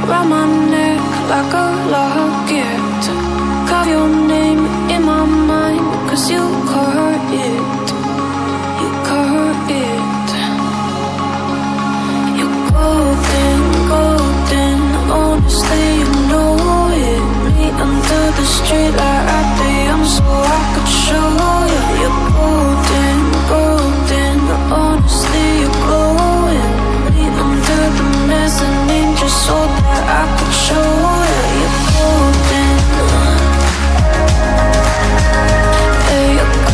around my neck like a locket. Carve your name in my mind, 'cause you caught it. You caught it. You're golden, golden. Honestly, you know it. Meet under the street light at the so I could show you. You're golden, golden. Honestly, you're glowing. Meet under the mezzanine just so that I could show you. You're golden. Yeah, you're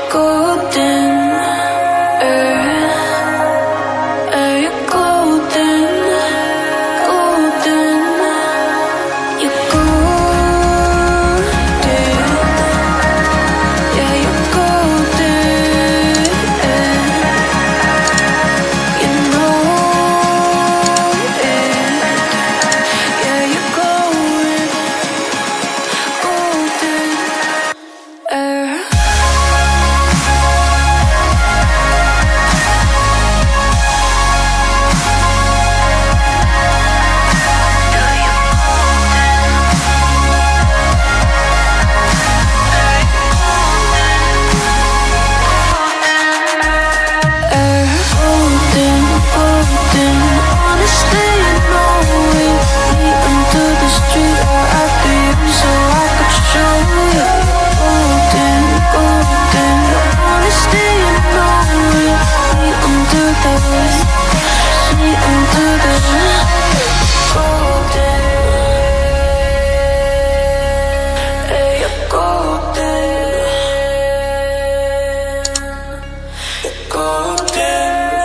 golden. You're golden, golden. You're golden. Yeah, you're golden. You know it. Yeah, you're golden, golden. Golden, golden. Honestly, you know it. Meet under the street light at the end, so I could show you. Golden, golden. Honestly, you know it. Meet under the light. Meet under the light. Golden. Hey, you're golden. You're golden.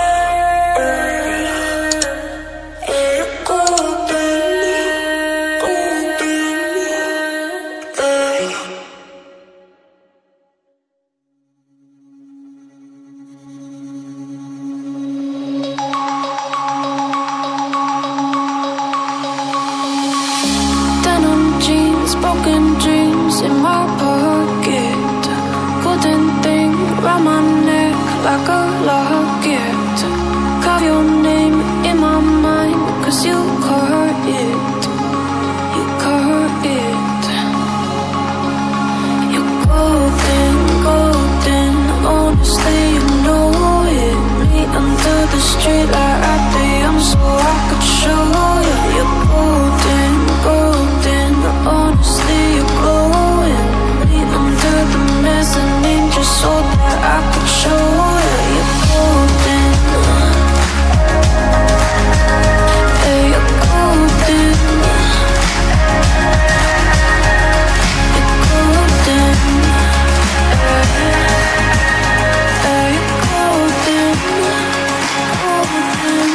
Denim jeans, broken dreams in my pocket. Golden thing round my neck like a locket. Carve your name in my mind, 'cause you caught it. You caught it. You're golden, golden. Honestly, you know it. Meet under the street light at the end, so I could show you. You're golden, golden. Honestly, you're glowing. Meet under the mezzanine just so that I could show you. You're golden. Hey, you're golden. You're golden. Hey, you're golden. Golden.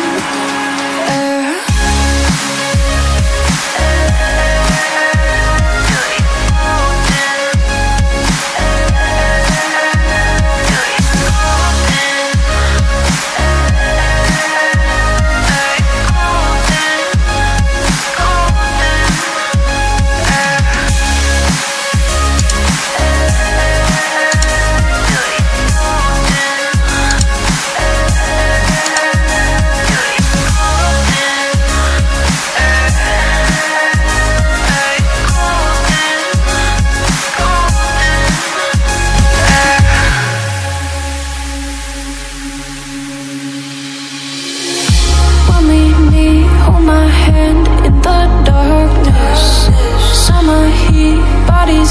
Hold my hand in the darkness. Summer heat, bodies